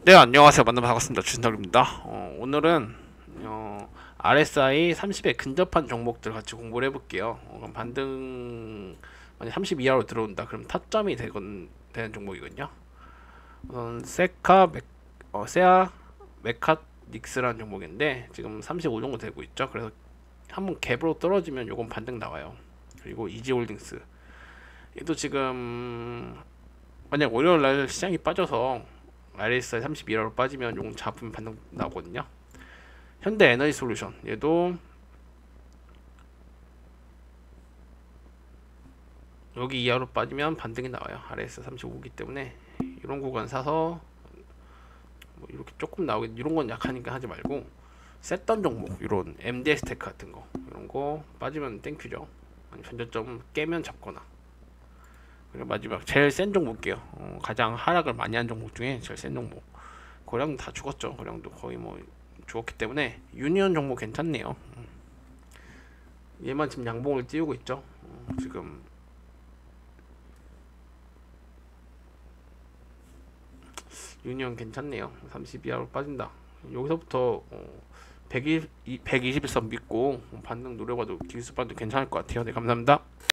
네, 안녕하세요. 만나서 반갑습니다. 주진덕입니다. 오늘은 RSI 30에 근접한 종목들 같이 공부를 해볼게요. 그럼 반등 만약 30 이하로 들어온다. 그럼 타점이 되는 종목이거든요. 우선 세아 메카닉스라는 종목인데 지금 35 정도 되고 있죠. 그래서 한번 갭으로 떨어지면 요건 반등 나와요. 그리고 이지홀딩스 얘도 지금 만약 월요일날 시장이 빠져서 RSI 32라로 빠지면 용 잡으면 반등 나오거든요. 현대에너지솔루션 얘도 여기 이하로 빠지면 반등이 나와요. RSI 35기 때문에 이런 구간 사서 뭐 이렇게 조금 나오게, 이런 건 약하니까 하지 말고 셌던 종목 이런 MDX 테크 같은 거 이런 거 빠지면 땡큐죠. 아니 전저점 깨면 잡거나. 그리고 마지막 제일 센 종목 볼게요. 가장 하락을 많이 한 종목 중에 제일 센 종목. 고량도 다 죽었죠. 고량도 거의 뭐 죽었기 때문에 유니온 종목 괜찮네요. 얘만 지금 양봉을 띄우고 있죠. 지금 유니온 괜찮네요. 32하로 빠진다. 여기서부터 121선 믿고 반등 노려봐도 기술반도 괜찮을 것 같아요. 네, 감사합니다.